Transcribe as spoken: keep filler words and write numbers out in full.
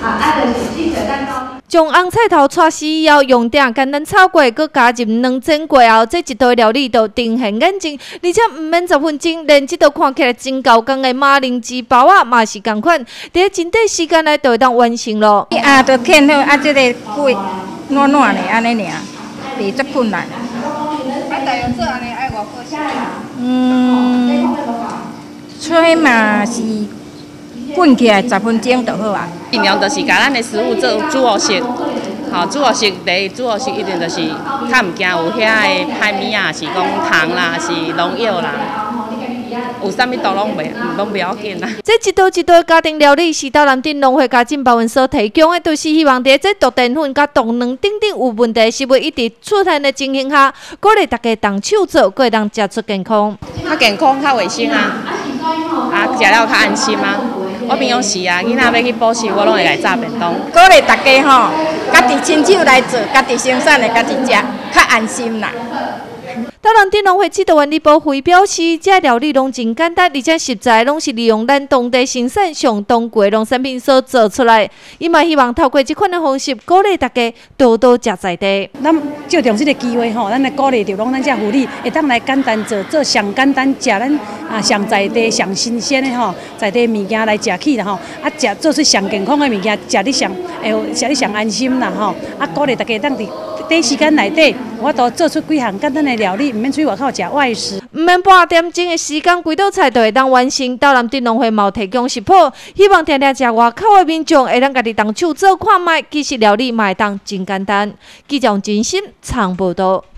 啊，啊，就是汽水蛋糕。 将红菜头炒丝以后，用鼎简单炒过，佮加入两煎过后，这一道料理就呈现眼睛，而且毋免十分钟，连这道看起来真高工的马铃薯包啊，嘛是同款，伫真短时间内就会当完成咯。 啊，就片好，啊，这个粿软软的安尼尔，袂足困难。啊，大约做安尼爱偌久时间？嗯，吹嘛是。 滚起来十分钟就好啊。 尽量就是甲咱的食物做煮好食，吼煮好食，第一煮好食一定就是较毋惊有遐个歹物啊，是讲糖啦，是农药啦，有啥物都拢袂，拢不要紧啦。 这一道一道家庭料理是台南镇农会家政保员所提供的，就是希望伫这毒淀粉甲毒卵等等有问题食物一直出现的情形下，鼓励大家动手做，可会当食出健康。 较健康、较卫生啊，啊食了较安心啊。 我平常时啊，囡仔要去补习，我拢会来炸便当。 鼓励大家吼，家己亲手来做，家己生产的，家己食，较安心啦。 台南镇农会指导员李宝辉表示，这料理拢真简单，而且实在，拢是利用咱当地生产上当季农产品所做出来。伊嘛希望透过这款的方式，鼓励大家多多食在地。 咱借重这个机会吼，咱来鼓励着拢咱这妇女，会当来简单做，做上简单食咱啊上在地、上新鲜的吼，在地物件来食起啦吼，啊食做出上健康的物件，食得上，哎，食得上安心啦吼，啊鼓励大家当伫。 短时间内底，我都做出几项简单的料理，唔免出外口食外食。 唔免半点钟的时间，几道菜就会当完成。台南镇农会嘛提供食谱，希望听听食外口的民众会当家己动手做看卖，其实料理嘛会当真简单。记者真心长报道。